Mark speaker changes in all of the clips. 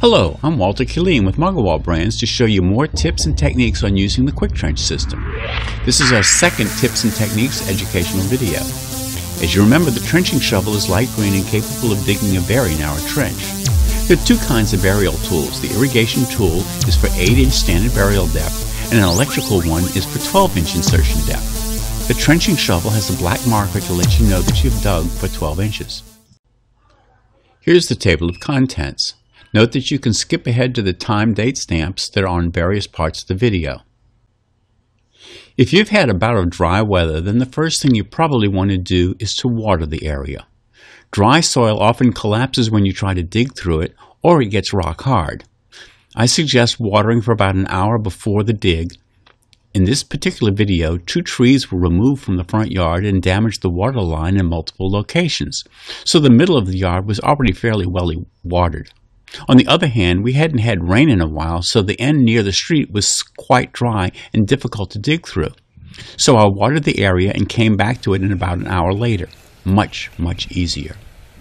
Speaker 1: Hello, I'm Walter Killeen with Muggerwall Brands to show you more tips and techniques on using the QuickTrench system. This is our second tips and techniques educational video. As you remember, the trenching shovel is light green and capable of digging a very narrow trench. There are two kinds of burial tools. The irrigation tool is for 8-inch standard burial depth, and an electrical one is for 12-inch insertion depth. The trenching shovel has a black marker to let you know that you've dug for 12 inches. Here's the table of contents. Note that you can skip ahead to the time date stamps that are on various parts of the video. If you've had a bout of dry weather, then the first thing you probably want to do is to water the area. Dry soil often collapses when you try to dig through it, or it gets rock hard. I suggest watering for about an hour before the dig. In this particular video, 2 trees were removed from the front yard and damaged the water line in multiple locations, so the middle of the yard was already fairly well watered. On the other hand, we hadn't had rain in a while, so the end near the street was quite dry and difficult to dig through. So I watered the area and came back to it in about an hour later. Much easier.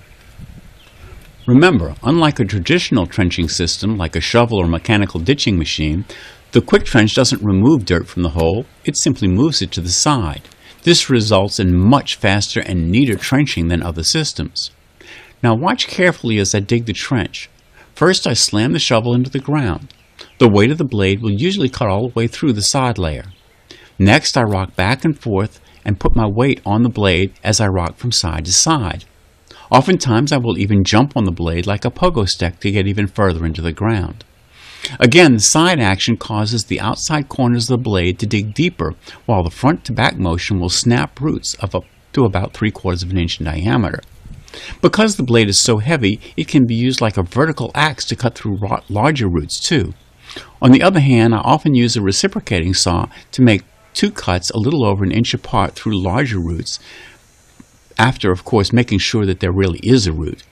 Speaker 1: Remember, unlike a traditional trenching system like a shovel or mechanical ditching machine, the QuickTrench doesn't remove dirt from the hole, it simply moves it to the side. This results in much faster and neater trenching than other systems. Now watch carefully as I dig the trench. First, I slam the shovel into the ground. The weight of the blade will usually cut all the way through the side layer. Next, I rock back and forth and put my weight on the blade as I rock from side to side. Oftentimes, I will even jump on the blade like a pogo stick to get even further into the ground. Again, the side action causes the outside corners of the blade to dig deeper, while the front to back motion will snap roots of up to about 3/4 of an inch in diameter. Because the blade is so heavy, it can be used like a vertical axe to cut through larger roots too. On the other hand, I often use a reciprocating saw to make 2 cuts a little over an inch apart through larger roots, after, of course, making sure that there really is a root.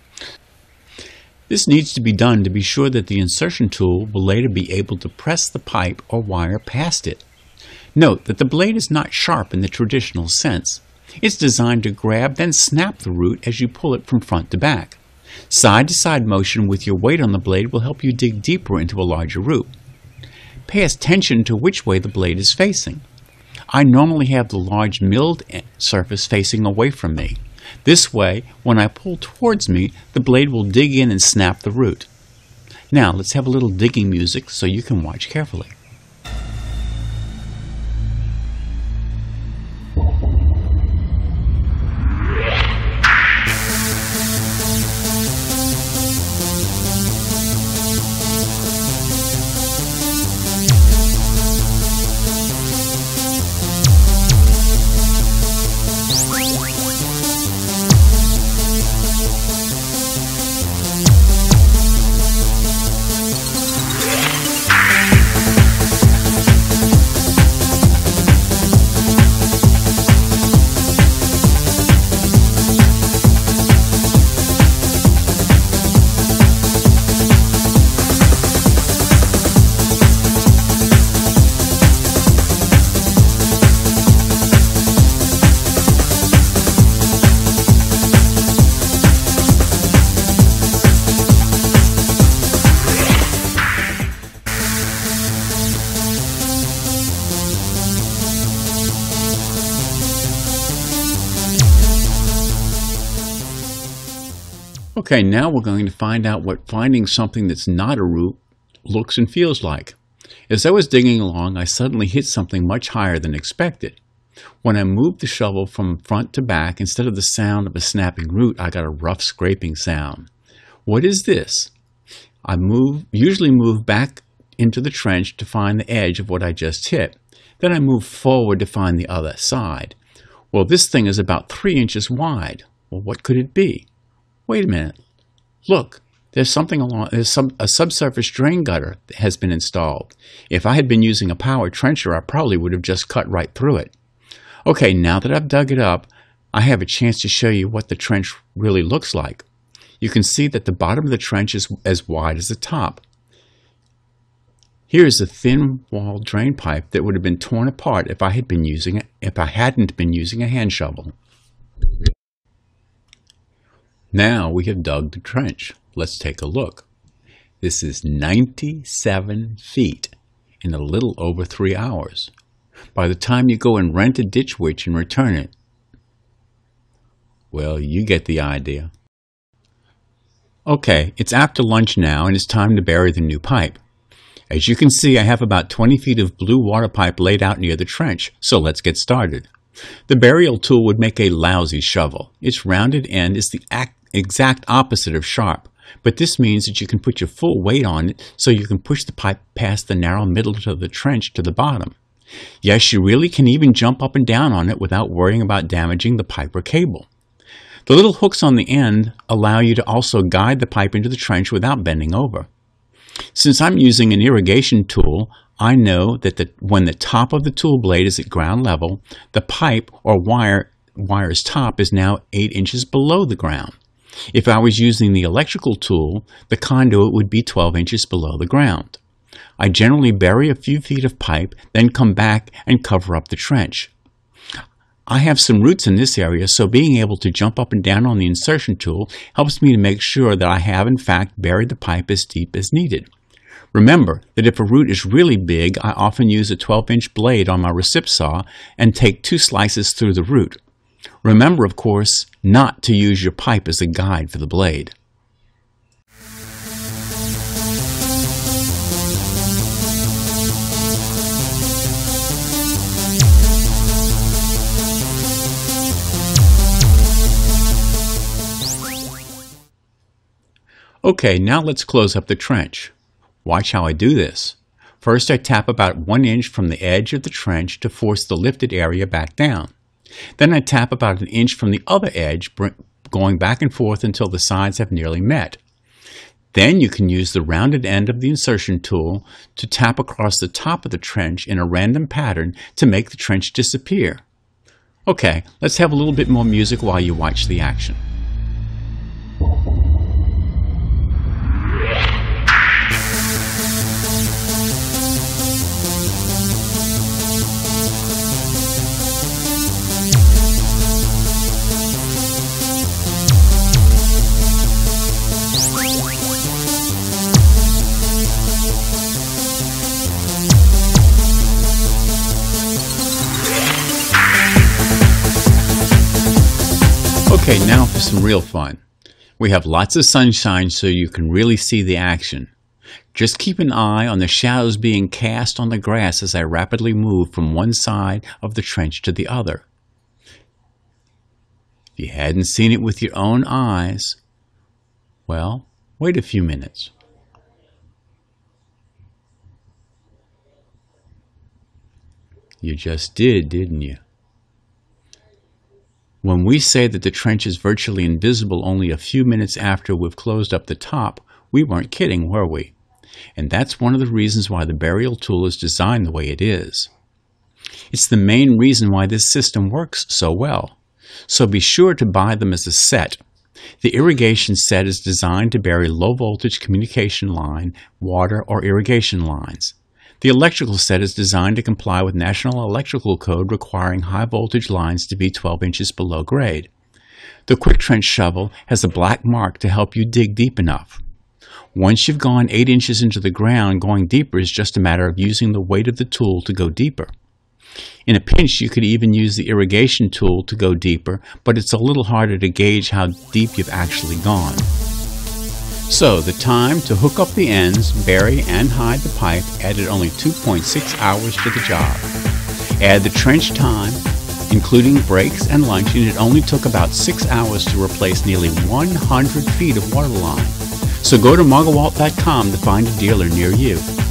Speaker 1: This needs to be done to be sure that the insertion tool will later be able to press the pipe or wire past it. Note that the blade is not sharp in the traditional sense. It's designed to grab, then snap the root as you pull it from front to back. Side-to-side motion with your weight on the blade will help you dig deeper into a larger root. Pay attention to which way the blade is facing. I normally have the large milled surface facing away from me. This way, when I pull towards me, the blade will dig in and snap the root. Now, let's have a little digging music so you can watch carefully. Okay, now we're going to find out what finding something that's not a root looks and feels like. As I was digging along, I suddenly hit something much higher than expected. When I moved the shovel from front to back, instead of the sound of a snapping root, I got a rough scraping sound. What is this? I usually move back into the trench to find the edge of what I just hit. Then I move forward to find the other side. Well, this thing is about 3 inches wide. Well, what could it be? Wait a minute. Look, there's a subsurface drain gutter that has been installed. If I had been using a power trencher, I probably would have just cut right through it. Okay, now that I've dug it up, I have a chance to show you what the trench really looks like. You can see that the bottom of the trench is as wide as the top. Here is a thin wall drain pipe that would have been torn apart if I hadn't been using a hand shovel. Now we have dug the trench. Let's take a look. This is 97 feet in a little over 3 hours. By the time you go and rent a ditch witch and return it, well, you get the idea. Okay, it's after lunch now and it's time to bury the new pipe. As you can see, I have about 20 feet of blue water pipe laid out near the trench, so let's get started. The burial tool would make a lousy shovel. Its rounded end is the exact opposite of sharp, but this means that you can put your full weight on it so you can push the pipe past the narrow middle of the trench to the bottom. Yes, you really can even jump up and down on it without worrying about damaging the pipe or cable. The little hooks on the end allow you to also guide the pipe into the trench without bending over. Since I'm using an irrigation tool, I know that when the top of the tool blade is at ground level, the pipe or wire's top is now 8 inches below the ground. If I was using the electrical tool, the conduit would be 12 inches below the ground. I generally bury a few feet of pipe, then come back and cover up the trench. I have some roots in this area, so being able to jump up and down on the insertion tool helps me to make sure that I have in fact buried the pipe as deep as needed. Remember that if a root is really big, I often use a 12-inch blade on my recip saw and take 2 slices through the root. Remember, of course, not to use your pipe as a guide for the blade. Okay, now let's close up the trench. Watch how I do this. First, I tap about 1 inch from the edge of the trench to force the lifted area back down. Then I tap about 1 inch from the other edge, going back and forth until the sides have nearly met. Then you can use the rounded end of the insertion tool to tap across the top of the trench in a random pattern to make the trench disappear. Okay, let's have a little bit more music while you watch the action. Okay, now for some real fun. We have lots of sunshine so you can really see the action. Just keep an eye on the shadows being cast on the grass as I rapidly move from one side of the trench to the other. If you hadn't seen it with your own eyes, well, wait a few minutes. You just did, didn't you? When we say that the trench is virtually invisible only a few minutes after we've closed up the top, we weren't kidding, were we? And that's one of the reasons why the burial tool is designed the way it is. It's the main reason why this system works so well. So be sure to buy them as a set. The irrigation set is designed to bury low voltage communication line, water, or irrigation lines. The electrical set is designed to comply with National Electrical Code requiring high voltage lines to be 12 inches below grade. The QuickTrench shovel has a black mark to help you dig deep enough. Once you've gone 8 inches into the ground, going deeper is just a matter of using the weight of the tool to go deeper. In a pinch, you could even use the irrigation tool to go deeper, but it's a little harder to gauge how deep you've actually gone. So the time to hook up the ends, bury, and hide the pipe added only 2.6 hours to the job. Add the trench time, including breaks and lunch, and it only took about 6 hours to replace nearly 100 feet of water line. So go to mugawalt.com to find a dealer near you.